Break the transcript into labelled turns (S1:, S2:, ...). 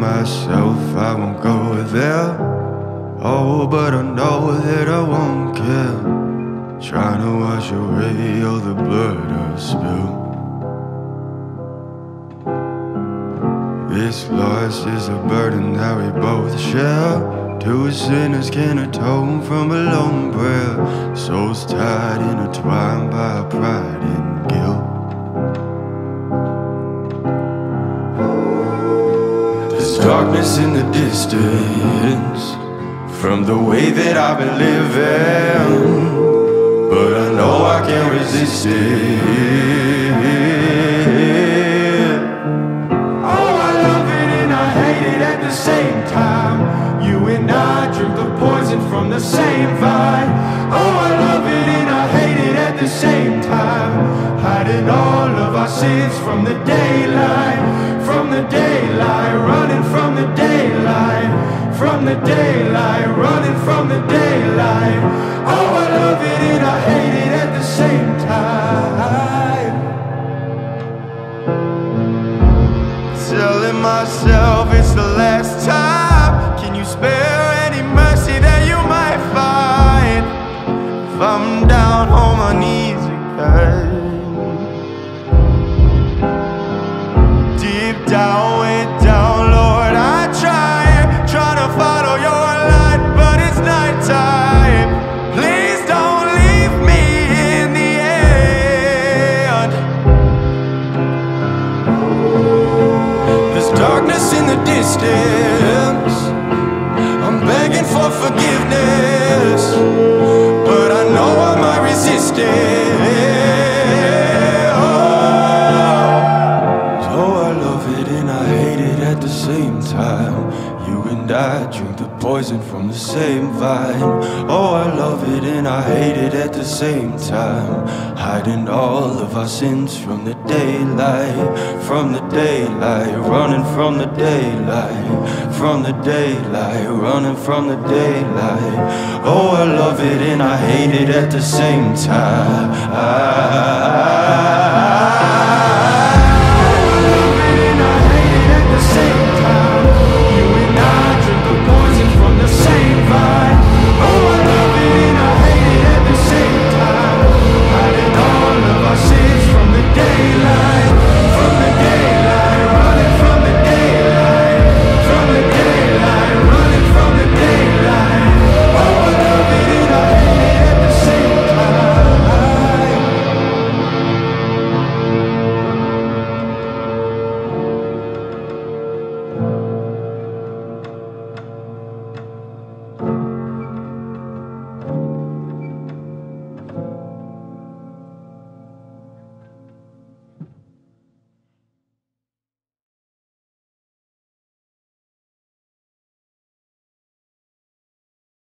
S1: myself, I won't go there. Oh, but I know that I won't care. Trying to wash away all the blood I've spilled. This loss is a burden that we both share. Two sinners can atone from a lone prayer. Souls tied, intertwined by our pride and guilt. There's darkness in the distance from the way that I've been living, but I know I can't resist it. Oh, I love it and I hate it at the same time. You and I drink the poison from the same vine. Oh, I love it and I hate it at the same time. Hiding all of our sins from the daylight, from the daylight, running from the daylight, from the daylight, running from the daylight. Oh, I love it and I hate it at the same time. Telling myself it's the last time. Can you spare any mercy that you might find if I'm down on my knees again? Deep down, way down, Lord, I try to follow your light, but it's nighttime. Please don't leave me in the end. There's darkness in the distance. I'm begging for forgiveness, but I know I might resist it. At the same time, you and I drink the poison from the same vine. Oh, I love it and I hate it at the same time. Hiding all of our sins from the daylight, from the daylight, running from the daylight, from the daylight, running from the daylight. Oh, I love it and I hate it at the same time.